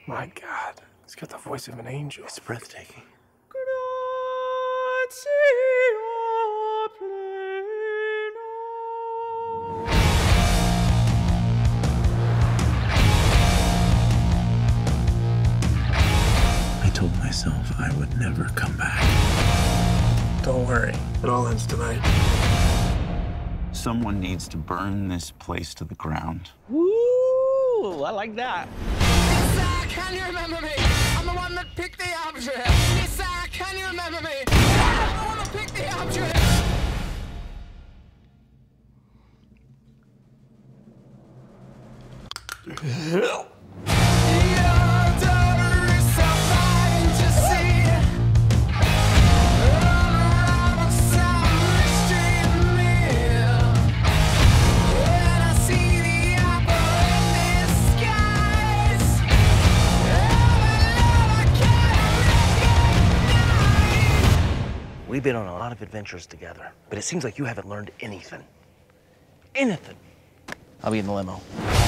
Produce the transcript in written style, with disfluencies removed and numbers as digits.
My God, he's got the voice of an angel. It's breathtaking. I told myself I would never come back. Don't worry, it all ends tonight. Someone needs to burn this place to the ground. Woo! I like that. Lisa, can you remember me? I'm the one that picked the object. Lisa, can you remember me? I'm the one that picked the object. We've been on a lot of adventures together, but it seems like you haven't learned anything. Anything. I'll be in the limo.